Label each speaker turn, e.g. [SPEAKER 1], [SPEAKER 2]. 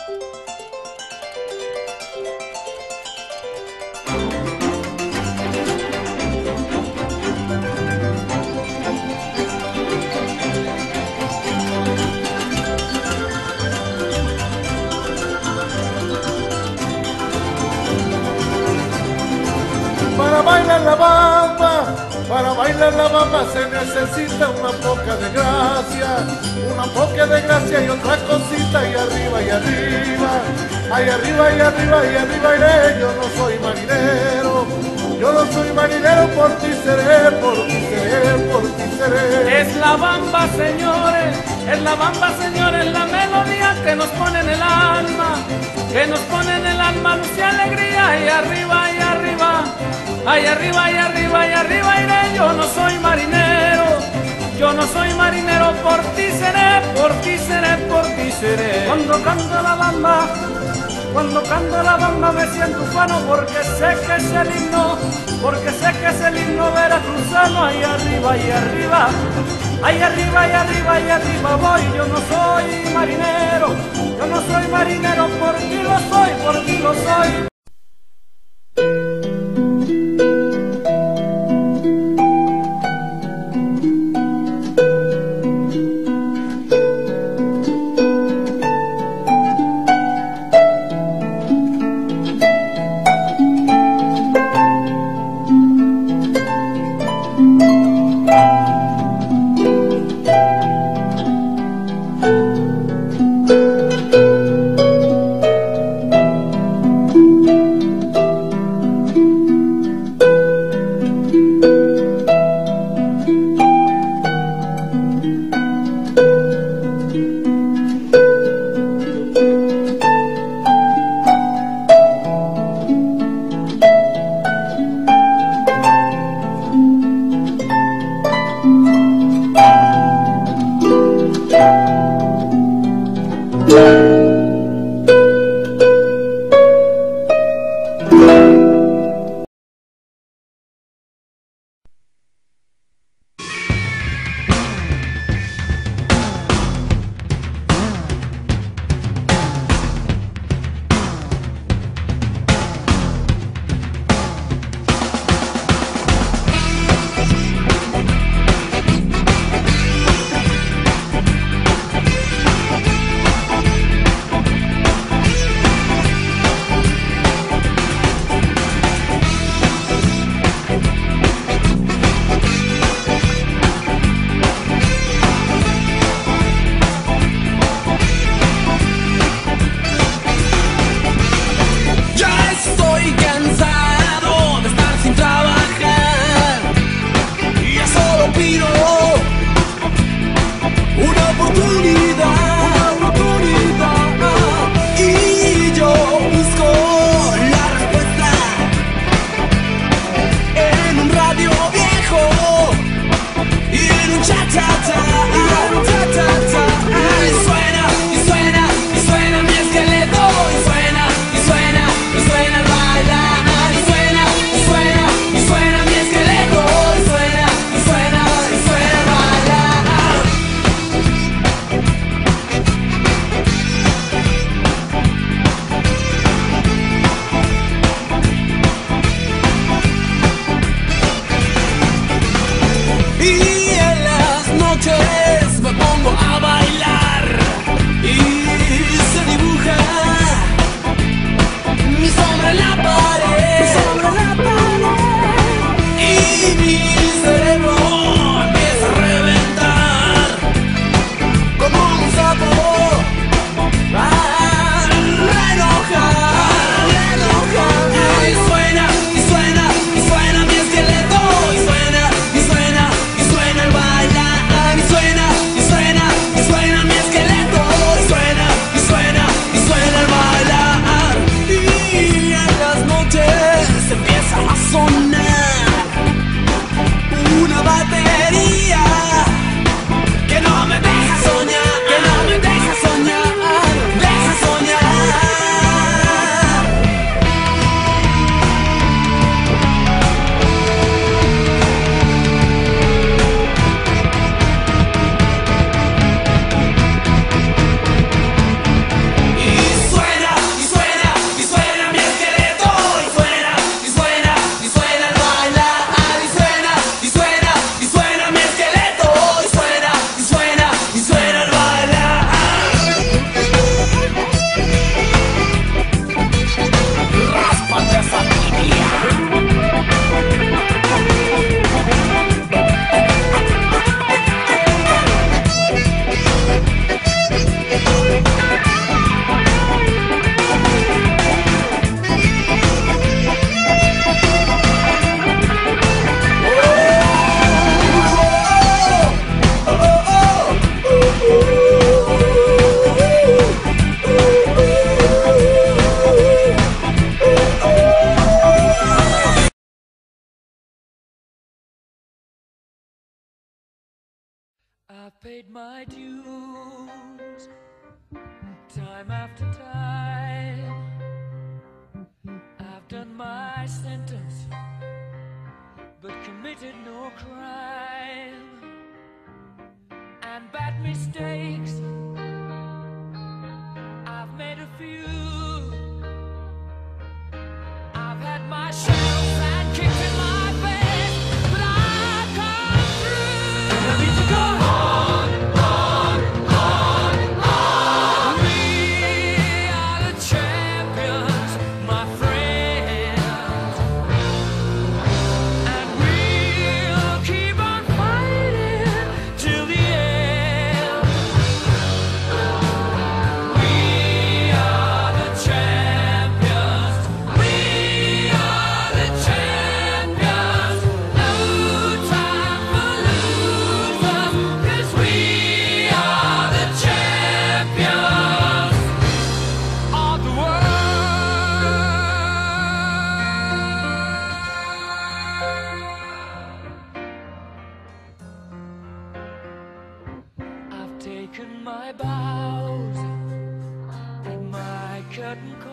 [SPEAKER 1] Para bailar la bamba se necesita una poca de gracia y otra cosita y arriba, ay arriba, iré, yo no soy marinero, por ti seré, por ti seré.
[SPEAKER 2] Es la bamba, señores, la melodía que nos pone en el alma, luz y alegría, y arriba, ay arriba iré, yo no soy marinero, por ti seré, Cuando canto la bamba me siento ufano, porque sé que es el himno, veracruzano, ay arriba, voy, yo no soy marinero, por ti lo soy.
[SPEAKER 3] paid my dues time after time. I've done my sentence, but committed no crime. And bad mistakes, I've made a few. I've had my share of bad kicks in my face, but I've come through. I need to go on, on, on, on. We are the champions, my friends, and we'll keep on fighting till the end. We are the champions. We are the champions. No time for losers, 'cause we are the champions of the world. I've taken my bows at my curtain call.